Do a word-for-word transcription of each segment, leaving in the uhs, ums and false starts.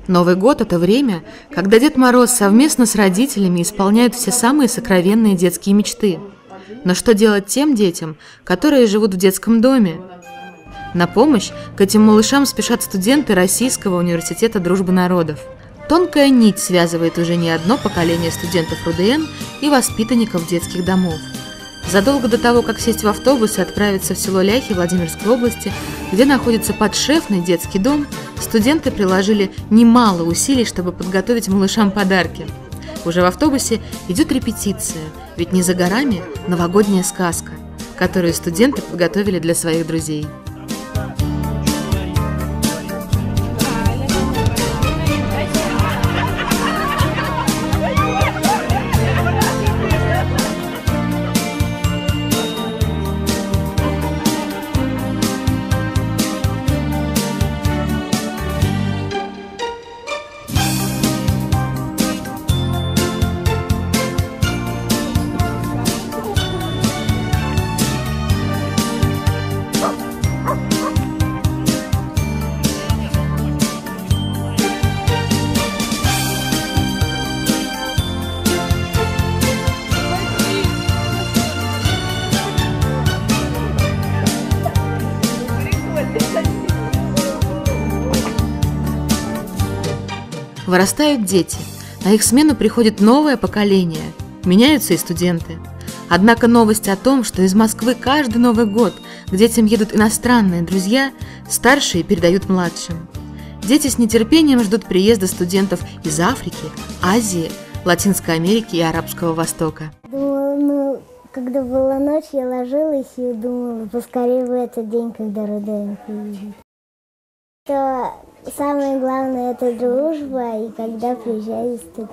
Новый год – это время, когда Дед Мороз совместно с родителями исполняет все самые сокровенные детские мечты. Но что делать тем детям, которые живут в детском доме? На помощь к этим малышам спешат студенты Российского университета дружбы народов. Тонкая нить связывает уже не одно поколение студентов РУДН и воспитанников детских домов. Задолго до того, как сесть в автобус и отправиться в село Ляхи Владимирской области, где находится подшефный детский дом, студенты приложили немало усилий, чтобы подготовить малышам подарки. Уже в автобусе идет репетиция, ведь не за горами новогодняя сказка, которую студенты подготовили для своих друзей. Вырастают дети, на их смену приходит новое поколение, меняются и студенты. Однако новость о том, что из Москвы каждый Новый год к детям едут иностранные друзья, старшие передают младшим. Дети с нетерпением ждут приезда студентов из Африки, Азии, Латинской Америки и Арабского Востока. Думала, ну, когда была ночь, я ложилась и думала, поскорее бы этот день, когда РУДН приедет. То самое главное – это дружба, и когда приезжают студенты.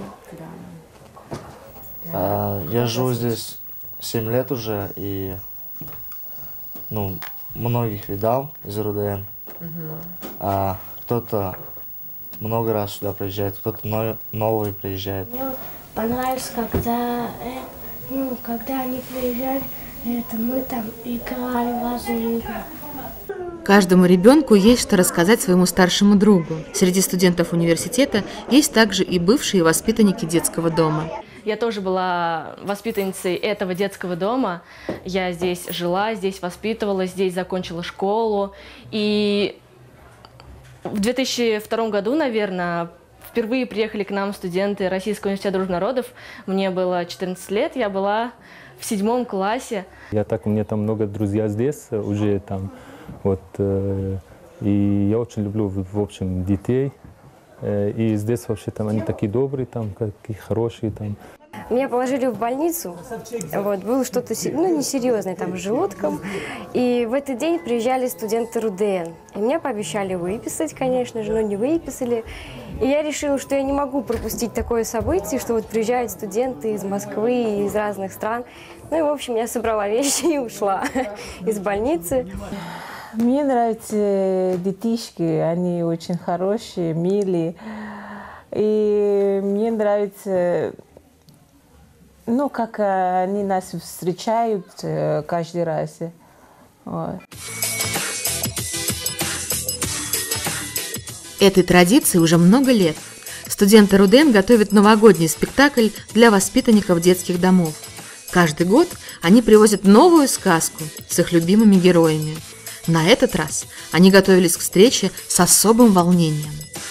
А, я живу здесь семь лет уже, и ну, многих видал из РУДН. Uh-huh. А, кто-то много раз сюда приезжает, кто-то новый приезжает. Мне понравилось, когда, э, ну, когда они приезжали, это, мы там играли в разные игры. Каждому ребенку есть что рассказать своему старшему другу. Среди студентов университета есть также и бывшие воспитанники детского дома. Я тоже была воспитанницей этого детского дома. Я здесь жила, здесь воспитывалась, здесь закончила школу. И в две тысячи втором году, наверное, впервые приехали к нам студенты Российского университета дружбы народов. Мне было четырнадцать лет, я была в седьмом классе. Я так, у меня там много друзей здесь уже там. Вот, э, и я очень люблю, в общем, детей. Э, и здесь вообще там они такие добрые, там, такие хорошие. Там. Меня положили в больницу. Вот, было что-то, ну, несерьезное там с желудком. И в этот день приезжали студенты РУДН. И меня пообещали выписать, конечно же, но не выписали. И я решила, что я не могу пропустить такое событие, что вот приезжают студенты из Москвы, из разных стран. Ну и, в общем, я собрала вещи и ушла из больницы. Мне нравятся детишки, они очень хорошие, милые. И мне нравится, ну, как они нас встречают каждый раз. Вот. Этой традиции уже много лет. Студенты РУДН готовят новогодний спектакль для воспитанников детских домов. Каждый год они привозят новую сказку с их любимыми героями. На этот раз они готовились к встрече с особым волнением.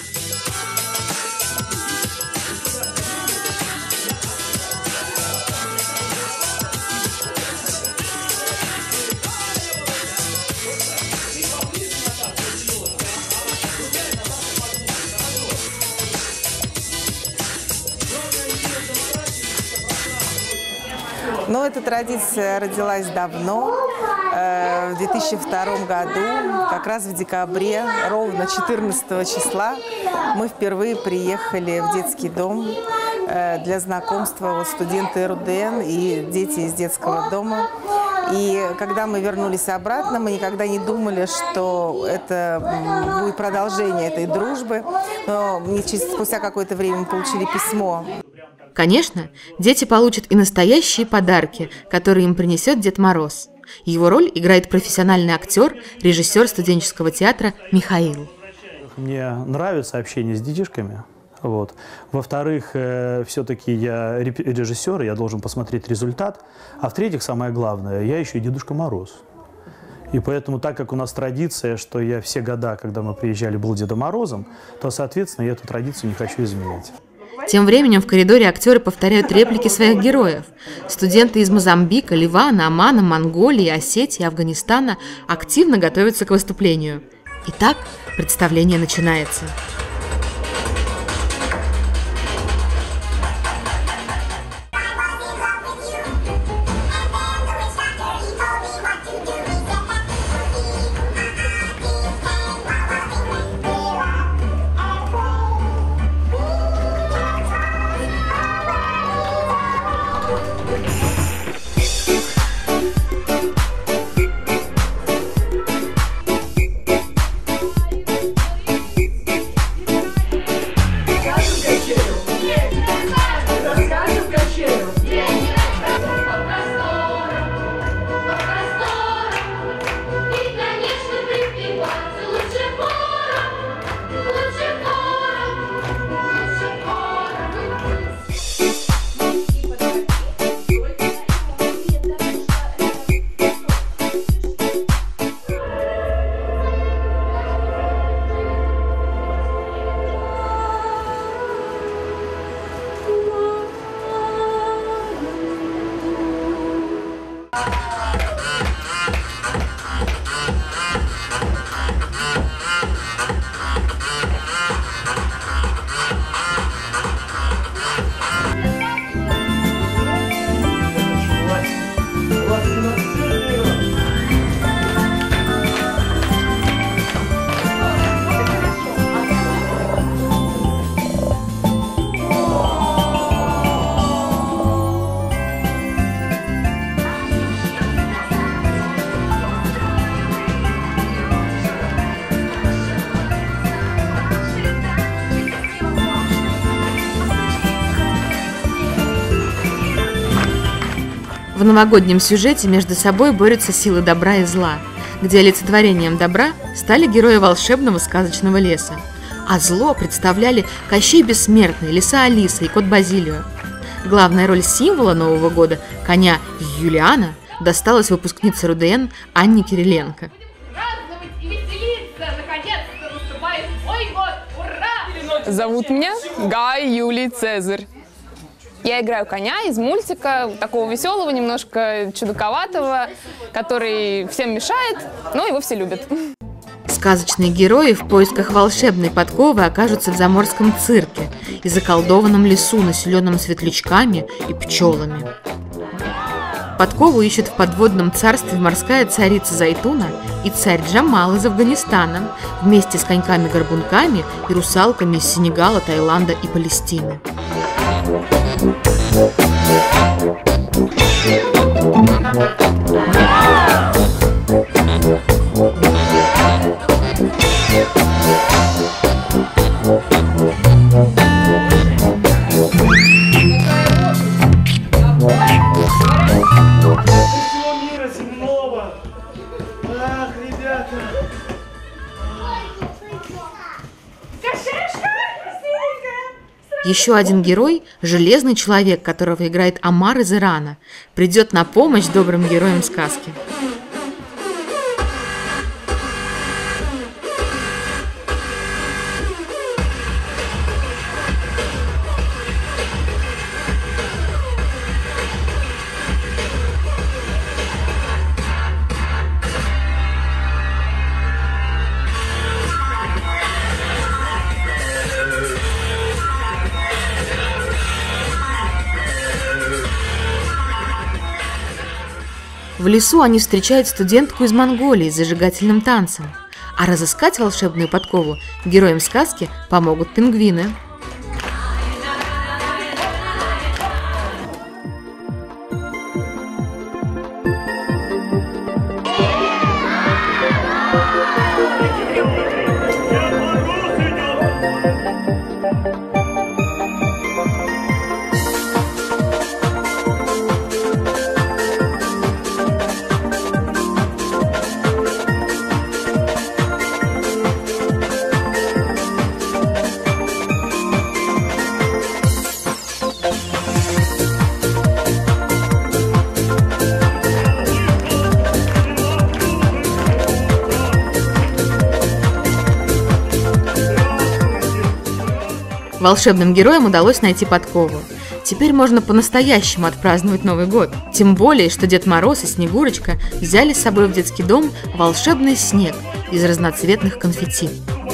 Но эта традиция родилась давно, в две тысячи втором году, как раз в декабре, ровно четырнадцатого числа, мы впервые приехали в детский дом для знакомства вот, студенты РУДН и дети из детского дома. И когда мы вернулись обратно, мы никогда не думали, что это будет продолжение этой дружбы. Но спустя какое-то время мы получили письмо. Конечно, дети получат и настоящие подарки, которые им принесет Дед Мороз. Его роль играет профессиональный актер, режиссер студенческого театра Михаил. мне нравится общение с детишками. Вот. Во-вторых, э, все-таки я режиссер, я должен посмотреть результат. А в-третьих, самое главное, я еще и Дедушка Мороз. И поэтому, так как у нас традиция, что я все года, когда мы приезжали, был Дедом Морозом, то, соответственно, я эту традицию не хочу изменять. Тем временем в коридоре актеры повторяют реплики своих героев. Студенты из Мозамбика, Ливана, Омана, Монголии, Осетии, Афганистана активно готовятся к выступлению. Итак, представление начинается. В новогоднем сюжете между собой борются силы добра и зла, где олицетворением добра стали герои волшебного сказочного леса, а зло представляли Кощей Бессмертный, Лиса Алиса и Кот Базилио. Главная роль символа Нового года, коня Юлиана, досталась выпускнице РУДН Анне Кириленко. Зовут меня Гай Юлий Цезарь. Я играю коня из мультика, такого веселого, немножко чудаковатого, который всем мешает, но его все любят. Сказочные герои в поисках волшебной подковы окажутся в заморском цирке и заколдованном лесу, населенном светлячками и пчелами. Подкову ищут в подводном царстве морская царица Зайтуна и царь Джамал из Афганистана вместе с коньками-горбунками и русалками из Сенегала, Таиланда и Палестины. Еще один герой, железный человек, которого играет Омар из Ирана, придет на помощь добрым героям сказки. В лесу они встречают студентку из Монголии с зажигательным танцем. А разыскать волшебную подкову героям сказки помогут пингвины. Волшебным героям удалось найти подкову. Теперь можно по-настоящему отпраздновать Новый год. Тем более, что Дед Мороз и Снегурочка взяли с собой в детский дом волшебный снег из разноцветных конфетти.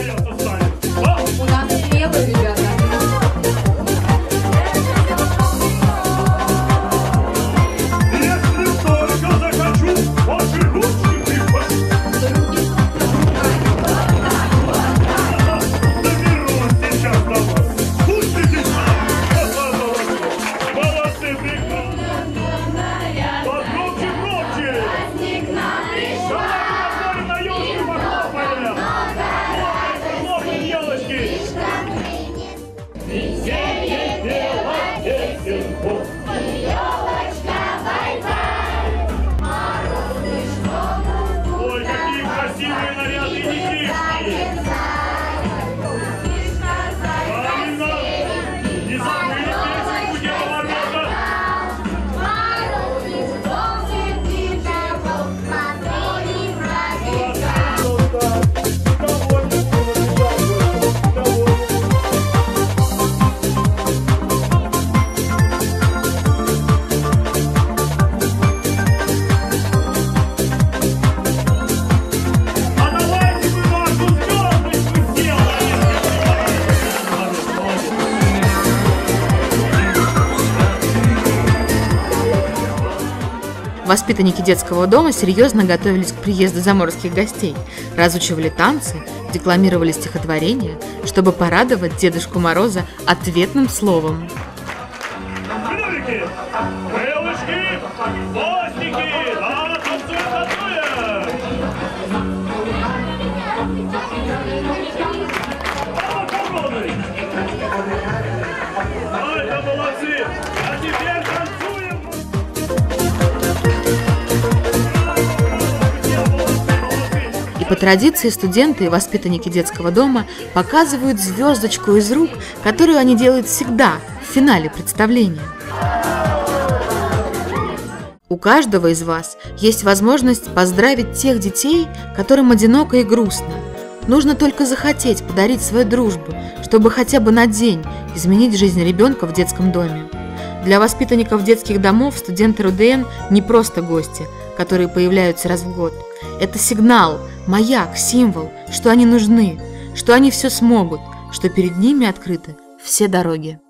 Воспитанники детского дома серьезно готовились к приезду заморских гостей, разучивали танцы, декламировали стихотворения, чтобы порадовать Дедушку Мороза ответным словом. По традиции студенты и воспитанники детского дома показывают звездочку из рук, которую они делают всегда в финале представления. У каждого из вас есть возможность поздравить тех детей, которым одиноко и грустно. Нужно только захотеть подарить свою дружбу, чтобы хотя бы на день изменить жизнь ребенка в детском доме. Для воспитанников детских домов студенты РУДН не просто гости, которые появляются раз в год. Это сигнал, маяк, символ, что они нужны, что они все смогут, что перед ними открыты все дороги.